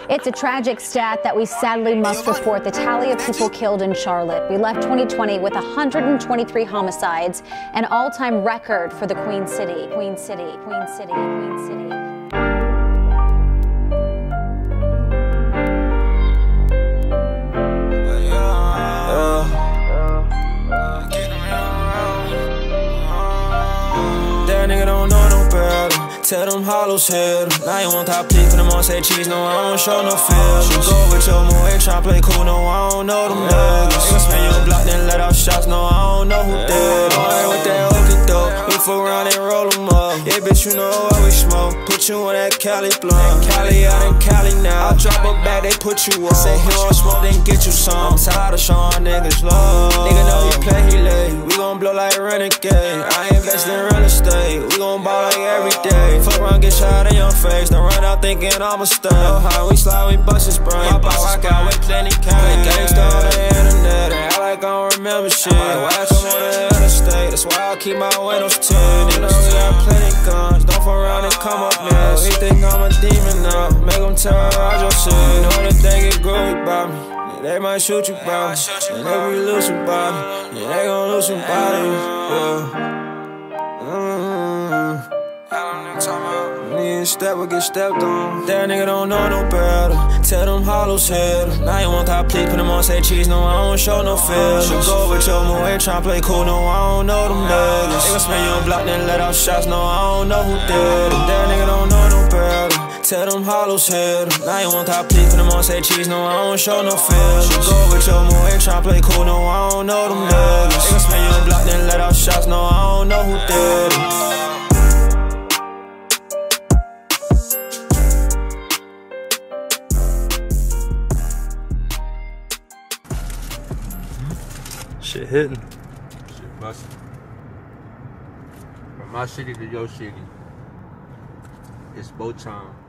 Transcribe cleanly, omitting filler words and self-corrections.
It's a tragic stat that we sadly must report, the tally of people killed in Charlotte. We left 2020 with 123 homicides, an all-time record for the Queen City. Queen City, Queen City, Queen City. That nigga don't know no better. Tell them hollows hit him. Now you want top please, for them on say cheese. No, I don't show no feelings. You go with your moe and try play cool. No, I don't know them niggas. Nigga spin your block, then let off shots. No, I don't know who did it. Ain't with that okey doke. We fuck around and roll them up. Yeah, bitch, you know how we smoke. Put you on that Cali blunt. Cali out in Cali now. I drop a bag, they put you on. Say he want smoke, then get you some. I'm tired of showing niggas love. Nigga know he play, he late. We gon' blow like renegade. I invest in real estate. We gon' ball like every day. Fuck around, get shot in your face. Don't run out thinking I'm a stud. How we slide, we bust his brain. Pop out, rock out with plenty cash. Gangsta on the internet, and act like I don't remember shit. Watch I'm on the interstate, that's why I keep my windows tinted. You know we got plenty guns, don't fuck around and come up next. He think I'm a demon now, make him terrorize your shit. You know that they get groovy about me. Yeah, they might shoot you about me, and if we lose somebody, yeah, they gon' lose somebody. Need step or get stepped on. That nigga don't know no better. Tell them hollows hit him. Now you want top please, put them on say cheese. No, I don't show no feelings. You go with your moe and try play cool. No, I don't know them niggas. Nigga spin your block, then let off shots. No, I don't know who did it. That nigga don't know no better. Tell them hollows hit him. Now you want top please, put them on say cheese. No, I don't show no feelings. You go with your moe and try play cool. No, I don't know them niggas. Nigga spin your block, then let off shots. No, I don't know who did it. Shit hitting. Shit busting. From my city to your city, it's boat time.